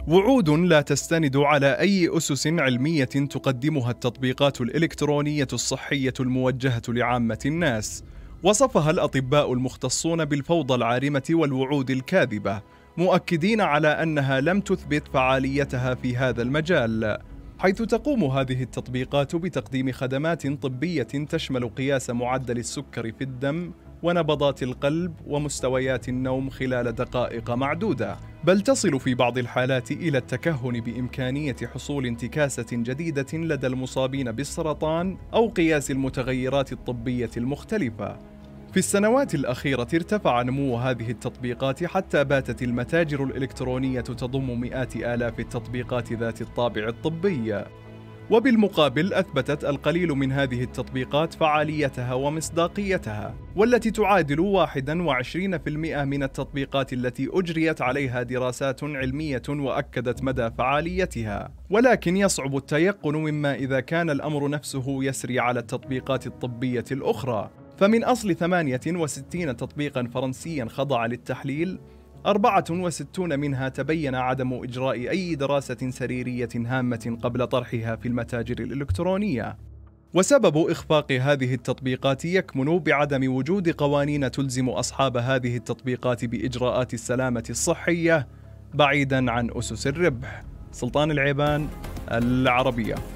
وعود لا تستند على أي أسس علمية تقدمها التطبيقات الإلكترونية الصحية الموجهة لعامة الناس. وصفها الأطباء المختصون بالفوضى العارمة والوعود الكاذبة، مؤكدين على أنها لم تثبت فعاليتها في هذا المجال، حيث تقوم هذه التطبيقات بتقديم خدمات طبية تشمل قياس معدل السكر في الدم ونبضات القلب ومستويات النوم خلال دقائق معدودة، بل تصل في بعض الحالات إلى التكهن بإمكانية حصول انتكاسة جديدة لدى المصابين بالسرطان أو قياس المتغيرات الطبية المختلفة. في السنوات الأخيرة ارتفع نمو هذه التطبيقات حتى باتت المتاجر الإلكترونية تضم مئات آلاف التطبيقات ذات الطابع الطبي. وبالمقابل أثبتت القليل من هذه التطبيقات فعاليتها ومصداقيتها، والتي تعادل 21% من التطبيقات التي أجريت عليها دراسات علمية وأكدت مدى فعاليتها. ولكن يصعب التيقن مما إذا كان الأمر نفسه يسري على التطبيقات الطبية الأخرى، فمن أصل 68 تطبيقاً فرنسياً خضع للتحليل، 64 منها تبين عدم إجراء أي دراسة سريرية هامة قبل طرحها في المتاجر الإلكترونية. وسبب إخفاق هذه التطبيقات يكمن بعدم وجود قوانين تلزم أصحاب هذه التطبيقات بإجراءات السلامة الصحية بعيداً عن أسس الربح. سلطان العيبان، العربية.